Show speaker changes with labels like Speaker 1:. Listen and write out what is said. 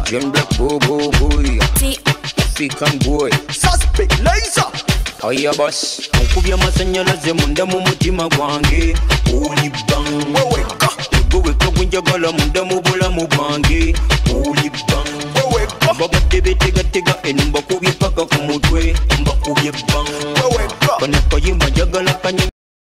Speaker 1: Young black boy. African boy.
Speaker 2: Suspect laser.
Speaker 1: Oya boss. Mukubya masanyalaze munda mu mutima gwange. Oli bang.
Speaker 2: Weweka.
Speaker 1: Weweka kunjagala munda mu bulamu bwange. Oli bang.
Speaker 2: Weweka.
Speaker 1: Baba tebe tega enumba kubye paka ku mutwe. Mbakubye bang.
Speaker 2: Weweka.
Speaker 1: Kana kayimba jagala kanya